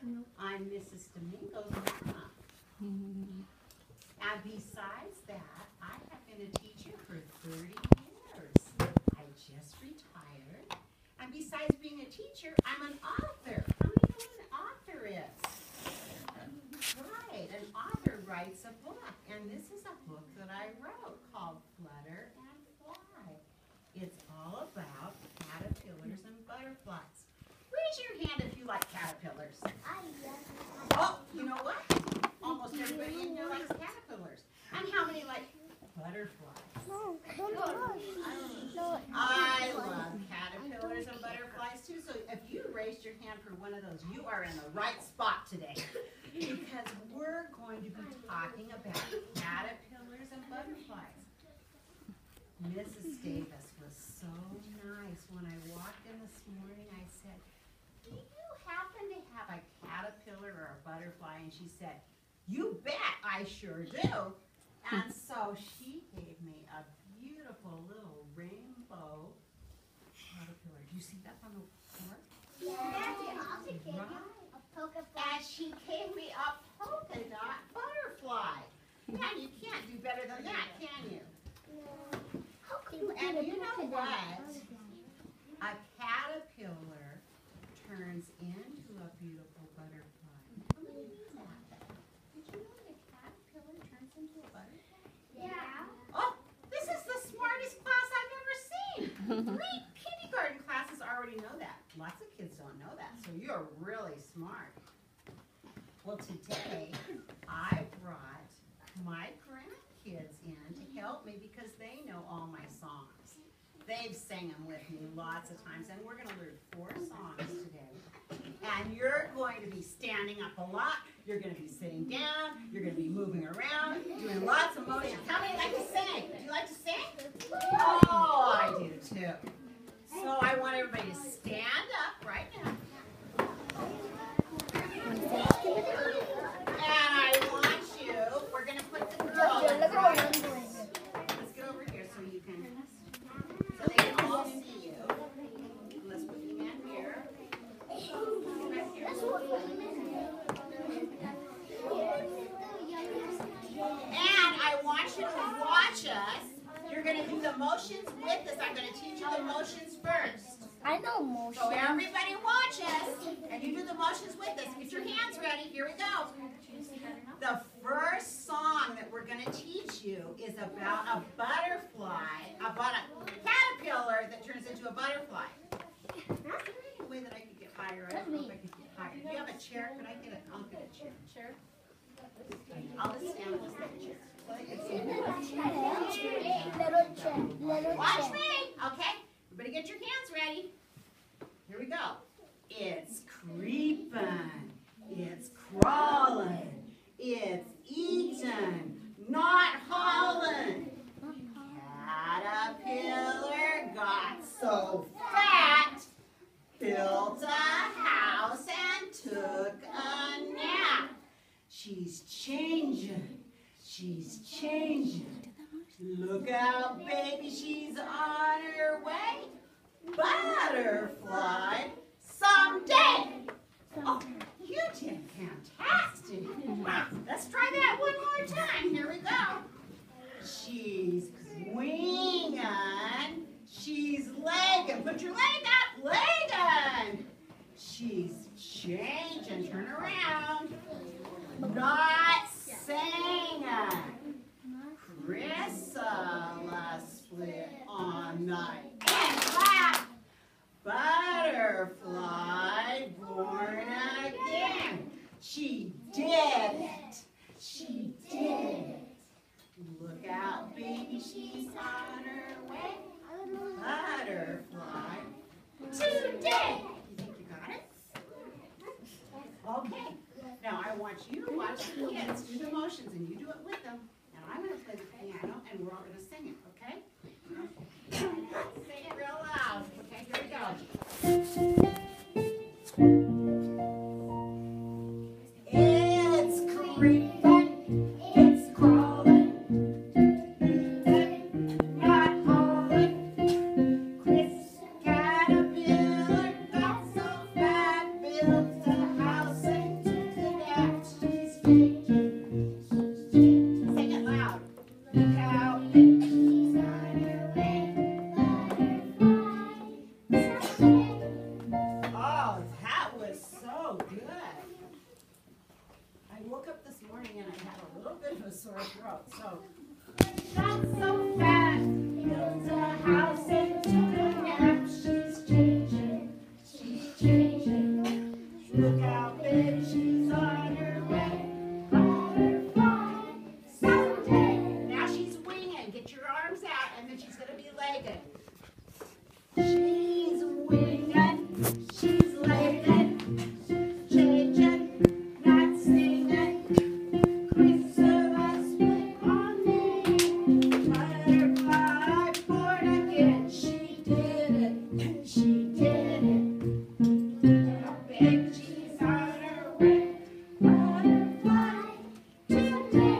I'm Mrs. Domingo's mama. And besides that, I have been a teacher for 30 years. I just retired. And besides being a teacher, I'm an author. How many know what an author is? Right, an author writes a book. And this is a book that I wrote called Flutter and Fly. It's all about caterpillars and butterflies. Raise your hand if you like caterpillars. Oh, you know what? Almost everybody in here likes caterpillars. And how many like butterflies? I love caterpillars and butterflies too. So if you raised your hand for one of those, you are in the right spot today. Because we're going to be talking about caterpillars and butterflies. Mrs. Davis was so nice. When I walked in this morning, I said, do you happen to have a caterpillar or a butterfly? And she said, you bet I sure do. And so she gave me a beautiful little rainbow caterpillar. Do you see that on the floor? Yeah. And she gave me a polka dot butterfly. Yeah, you can't do better than that, can you? And you know what? A caterpillar turns into a beautiful butterfly. How many knew that? Did you know that a caterpillar turns into a butterfly? Yeah. Oh, this is the smartest class I've ever seen. 3 kindergarten classes already know that. Lots of kids don't know that, so you're really smart. Well, today I brought my grandkids in to help me because they know all my songs. They've sang them with me lots of times, and we're going to learn 4 songs today. And you're going to be standing up a lot. You're going to be sitting down. You're going to be moving around, doing lots of motions. How many like to sing? Do you like to sing? Oh, I do too. So I want everybody to stand up right now. And I want you, we're going to put the girls. Let's get over here so you can, so they can all see you. Let's put you in here. Right here. And I want you to watch us. You're going to do the motions with us. I'm going to teach you the motions first. I know motion. So everybody watch us, and you do the motions with us. Get your hands ready. Here we go. The first song that we're going to teach you is about a butterfly, about a caterpillar that turns into a butterfly. Is there any way that I could get higher? I don't know if I could get higher. Do you have a chair? Could I get it? I'll get a chair. Chair? I'll just stand with this little chair. Watch me, okay? Everybody get your hands ready. Here we go. It's creeping. It's crawling. It's eating. Not hauling. Caterpillar got so fat, built a house and took a nap. She's changing. She's changing. Look out, baby, she's on her way. Butterfly someday. Oh, you did fantastic. Let's try that one more time. Here we go. She's winging. She's legging. Put your leg up. Legging. She's changing. Turn around. Not singing. Chrysalis split on the end. Clap. Butterfly born again. She did it. She did it. Look out, baby, she's on her way. Butterfly today. You think you got it? Okay. Now I want you to watch the kids do the motions, and you do it with them. And I'm going to play the piano, and we're all going to sing it, okay? Sing it real loud. Okay, here we go. It's creeping, it's crawling, not hauling. Chris Caterpillar got so fat, built a house and Oh, good. I woke up this morning and I had a little bit of a sore throat, so. Not so fast, builds a house and took a nap. She's changing, she's changing. Look out, babe, she's on her way. Butterfly, someday. Now she's winging. Get your arms out, and then she's gonna be legged. She's winging, she's legged, changing, not singing. Christmas went on me. Butterfly born again. She did it, she did it. Big she's on her way. Butterfly today.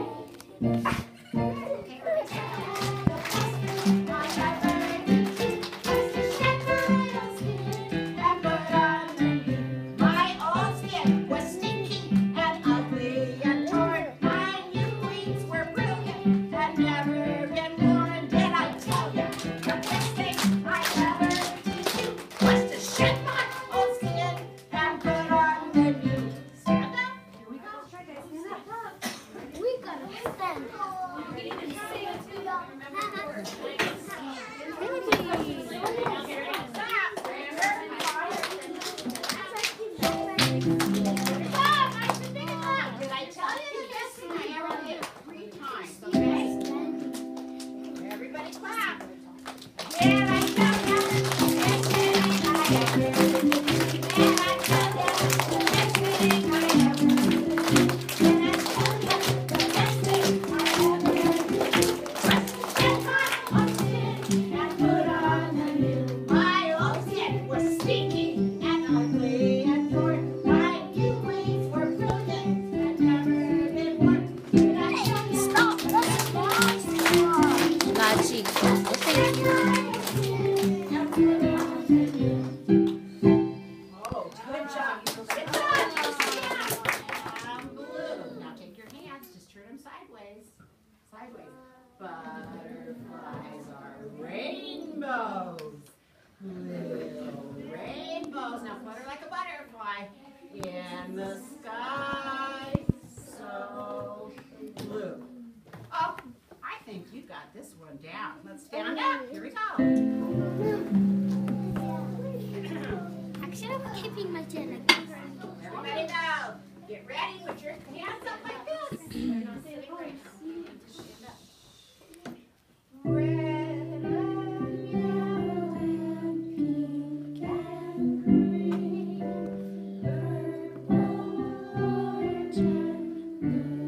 We gotta stand. Did I tell you the best thing I ever did 3 times, okay? Everybody clap. Did I tell you the best thing I ever did? Did I tell you the best thing I ever did? Did I tell you the best thing I ever did? Get my old skin and put on the new. My old skin was stinky and ugly and torn. My new wings were brilliant and never been worn. Did I tell you? Stop. That's fast. Magic. Thank you. Oh, good job. Good job. Blue. Now take your hands, just turn them sideways. Sideways. Butterflies are rainbows. Little rainbows. Now flutter like a butterfly in the sky. So blue. Oh, I think you got this one down. Let's stand up. Here we go. Actually, I'm keeping my chin. Everybody go. Get ready. Put your hands up like this. Red and yellow and pink and green, purple, orange and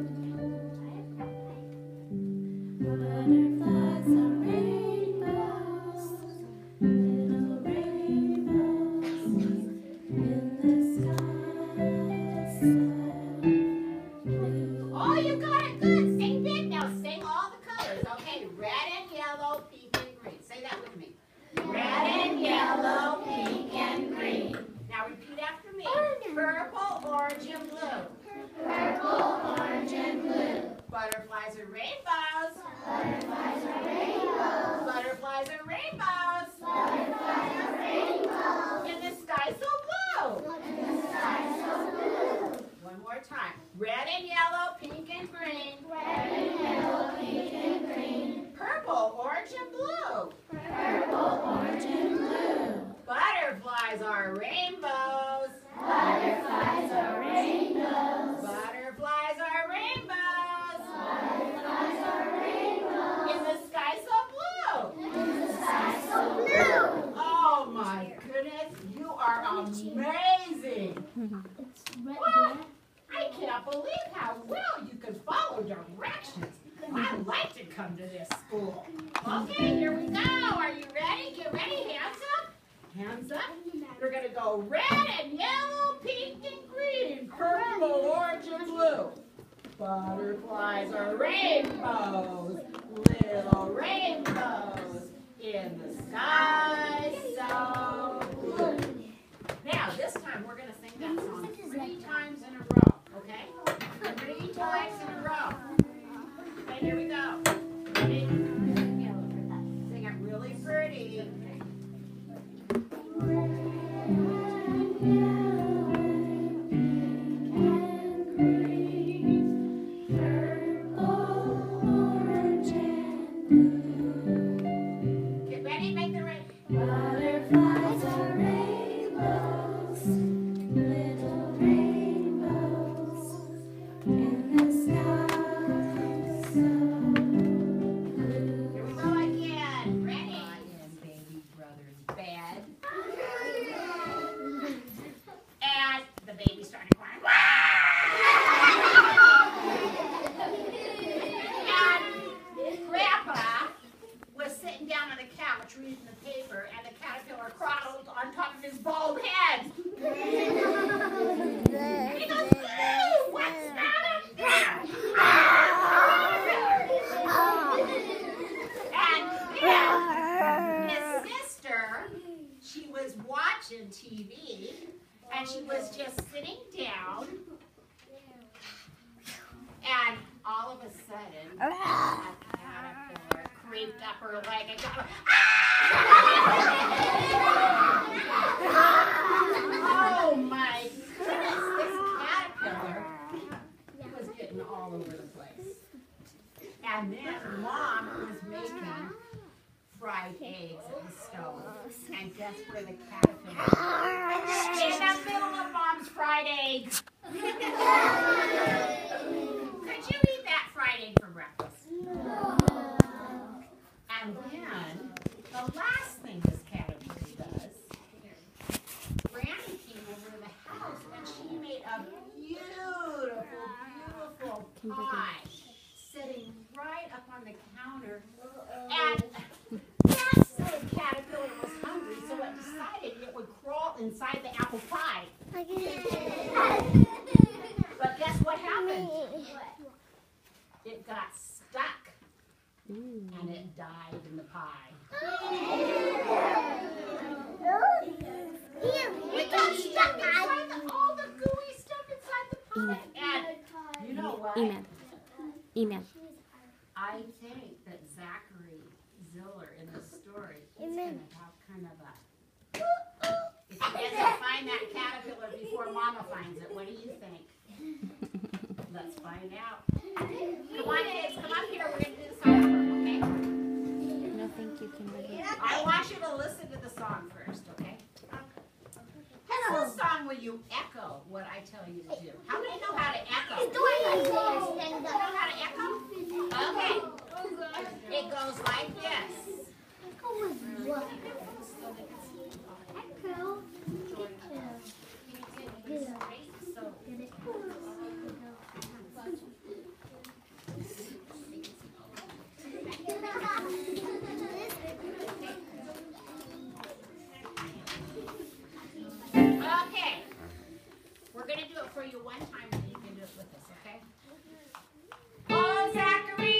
blue. Butterflies are rainbows, little rainbows in the sky so blue. Oh, you got it good. Sing big now. Sing all the colors. Okay, red and yellow, pink and green. Say that with me. Red and yellow, pink and green. Now repeat after me. Purple, orange, and blue. Purple, orange, and blue. Butterflies are rainbows. Butterflies are rainbows. Butterflies are rainbows. Butterflies are rainbows. In the sky so blue. In the sky so blue. One more time. Red and yellow, pink and green. Red and yellow, pink and green. Purple, orange, and blue. Purple, orange, and blue. Butterflies are rainbows. Butterflies are rainbows. Butterflies are rainbows. Butterflies are rainbows. In the sky so blue. In the sky so blue. Oh my goodness, you are amazing. Wow. I can't believe how well you can follow directions. I'd like to come to this school. Okay, here we go. Are you ready? Get ready. Hands up. Hands up. We're going to go red and yellow, pink and green, purple, orange, and blue. Butterflies are rainbows, little rainbows in the sky so blue. Now, this time we're going to sing that song 3 times in a row, okay? 3 times in a row. Okay, here we go. Ready? Sing it really pretty. Red and yellow and was just sitting down, and all of a sudden, a caterpillar creeped up her leg and got her. Oh my goodness, this caterpillar was getting all over the place. And then Mom was making fried eggs at the stove. And guess where the caterpillar was? In the middle of Mom's fried eggs. Could you eat that fried egg for breakfast? And then, the last thing this caterpillar does, Granny came over to the house and she made a beautiful, beautiful pie sitting right up on the counter. And that silly caterpillar was hungry, so it decided it would crawl inside the apple pie. But guess what happened? It got stuck. And it died in the pie. It got stuck inside all the gooey stuff inside the pie. And you know what? Amen. I think that Zachary Ziller in the story is going to have kind of a... If he doesn't find that caterpillar before Mama finds it, what do you think? Let's find out. Come on, kids. Come up here. We're going to do the song, okay? No, thank you, Kimberly. I want you to listen to the song first, okay? This song where you echo what I tell you to do. How many know how to echo? You know how to echo? Okay. It goes like this. Okay. We're going to do it for you one time and then you can do it with us, okay? Oh, Zachary!